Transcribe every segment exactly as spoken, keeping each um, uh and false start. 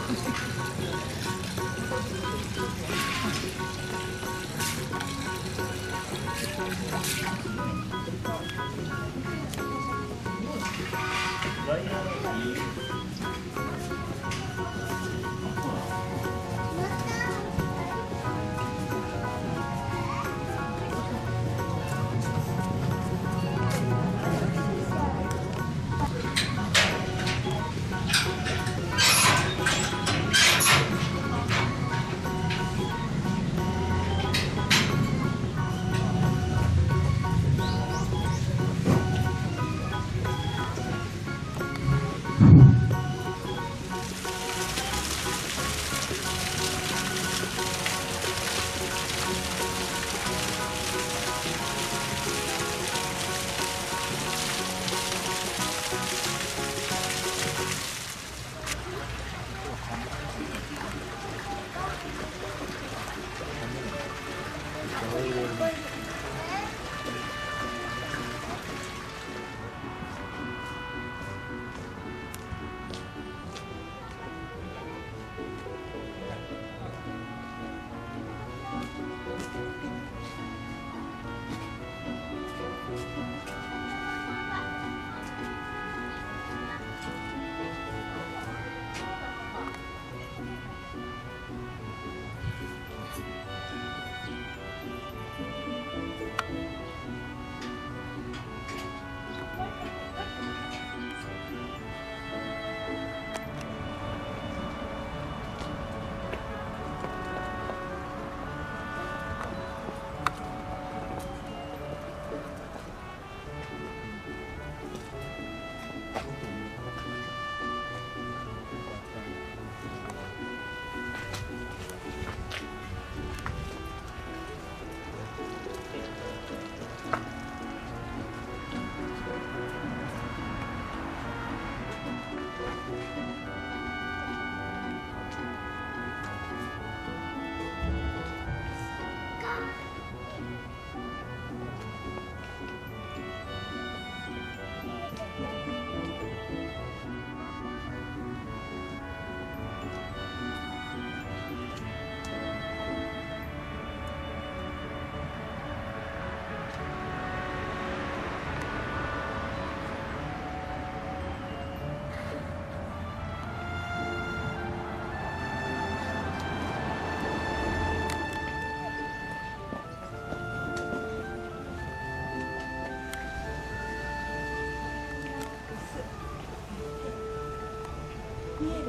見える？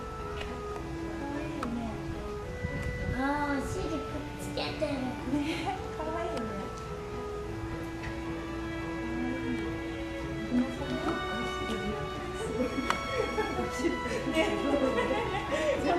かわいいね。ああ、お尻くっつけてる。ね、かわいいよね。皆さんどうすごい。ね、そう。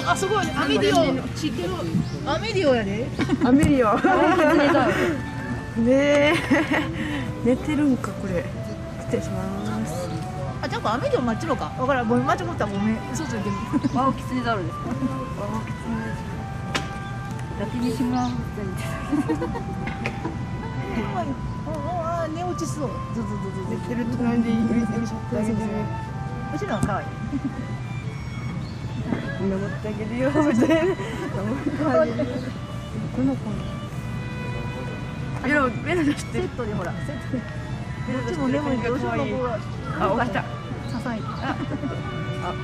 あ、すごい、アメリオ知ってる。アメリオやで。 アメリオ。ねえ、寝てるんかこれ。失礼します。 あ、じゃあアメリオ待ちろか。わからん、ごめん、間違った、ごめん、嘘ついてる。 ワオキツネザルですか。ワオキツネ。ラテニシマみたいな。 あ、寝落ちそう。ずずずず寝てるとなんでいい。 うちのは可愛い。 守ってあげるよみたいな。守ってあげるよ。この子。ベロベロ出して。 セットでほら、セットで。こっちも眠いけど、後ろの子が。 あ、起きた。 支えて。あ。あ。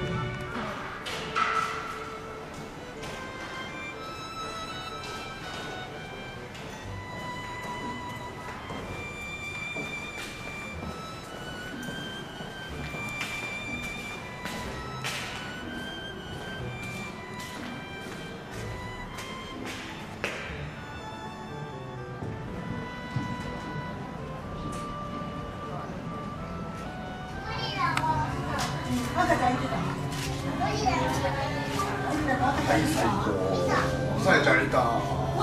はい、最高。さえちゃんいた。はい。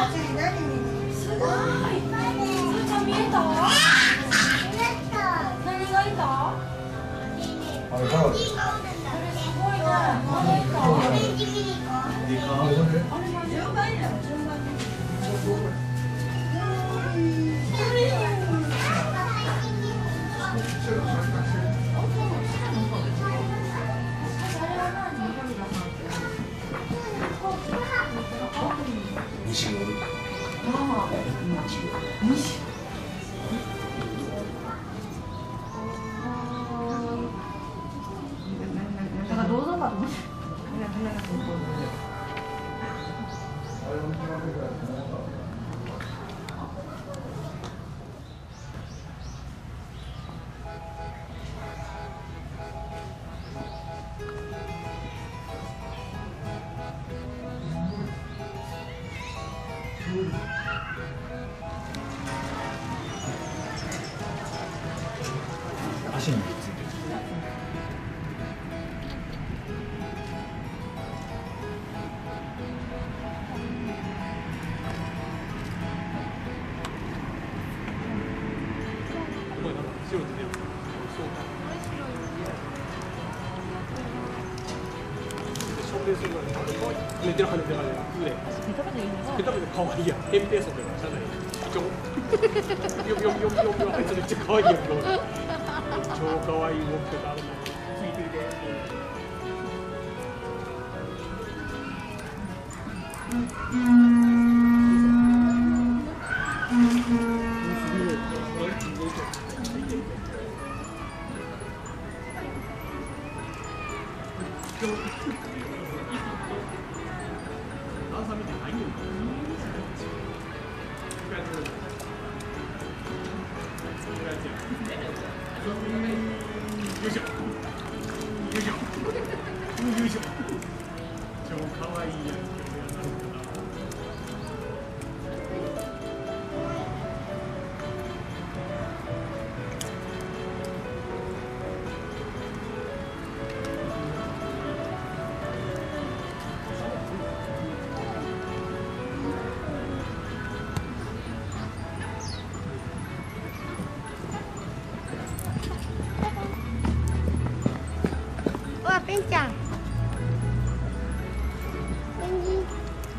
すごい。すーちゃん見えた？何がいた？ あれ、カード。 すごいね。何がいた？あれ順番やろ、順番。 西森。 ああ。西。だからどうぞかと思って。 足についてる。 寝てる羽で羽でペタペタ可愛いやん。扁平足ではじゃない。ちょ。よよよよよあいつめっちゃ可愛いやん。超可愛い動きとかあるな。ついてるで。よいしょ。よいしょ。よいしょ。超可愛いやん。 わ、ペンちゃん。ペンギン。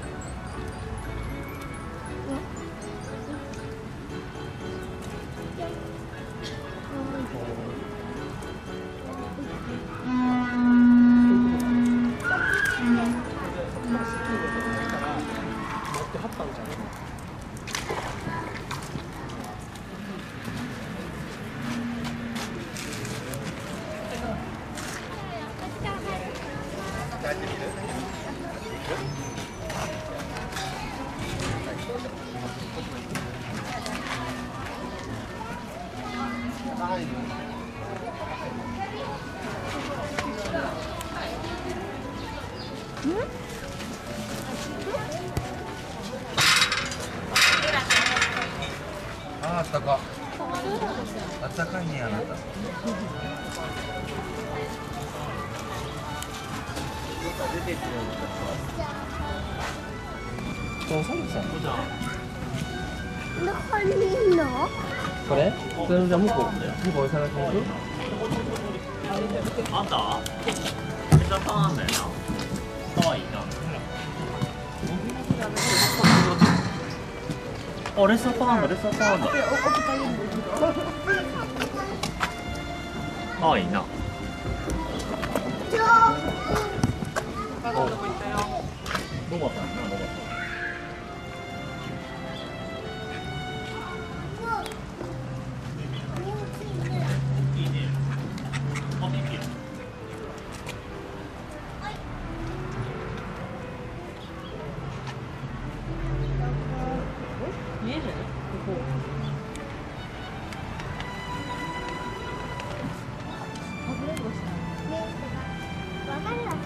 あったか。あったかいね、あなた。 そうそうですよ。 どこにいんの？ これ？それじゃあ向こう向こう探しに行く？ あんた？めっちゃパンあんだよな。可愛いな。あ、レッサーパンだ、レッサーパンだ。可愛いな。ロバさんな、ロバさん。いいね。あ、ピピ。 見える？ここ。かぶれんぼした。 わかるわけ。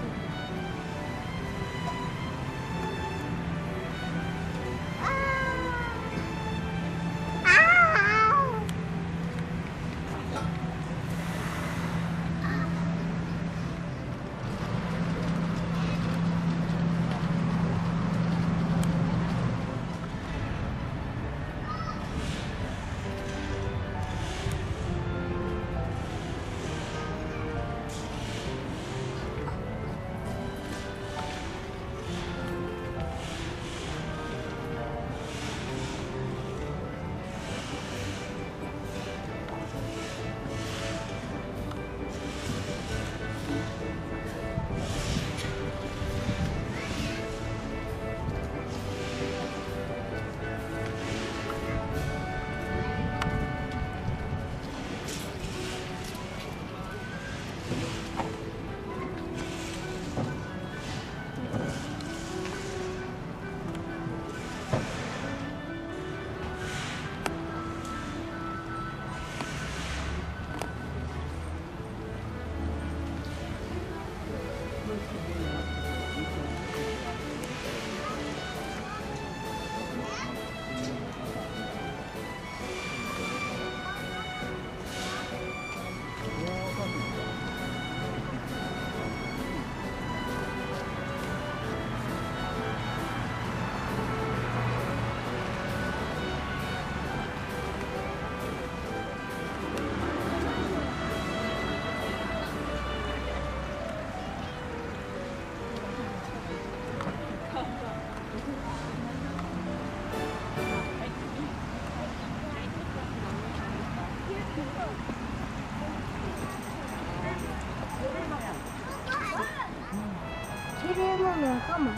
キリンの仲間？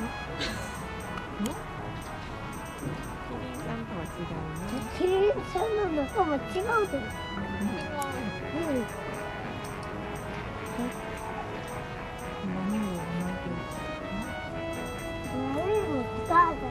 キリンさんの仲間違うで。うん。何もダーだ。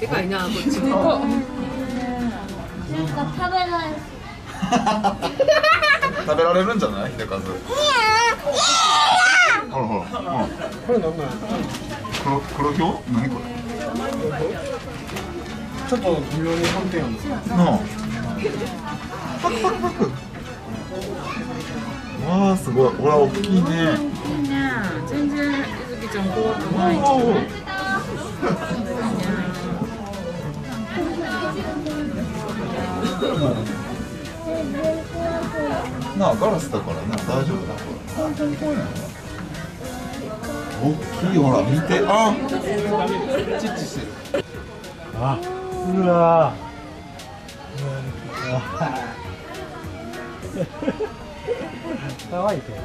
かいなこっち。 なんか食べない。 食べられるんじゃない？秀和。ほらほら。 これなんなん？ 黒黒ひょう？何これ？ ちょっと微妙に反転やんな。 なあ。パクパクパク。わあすごい。ほら大きいね。 いいね。全然ゆずきちゃん怖くない。 なあガラスだからな大丈夫だ。本当に怖いの。大きいほら見てあ。チッチしてる。 あ、うわ。可愛いけどな。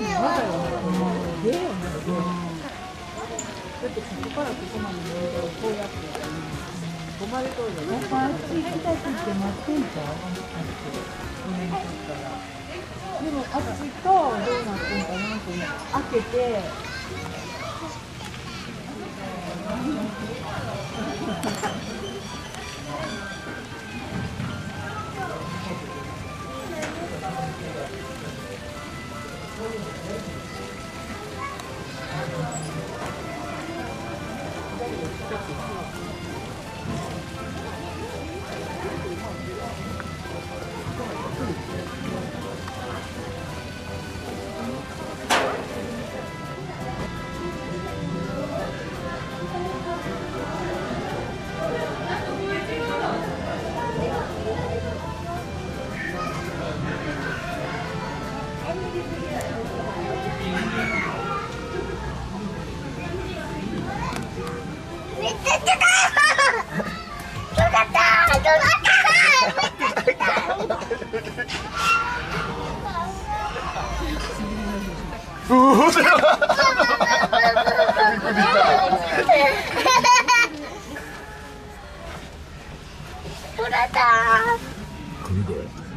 でもあっちとどうなってんかなと開けて。 首で。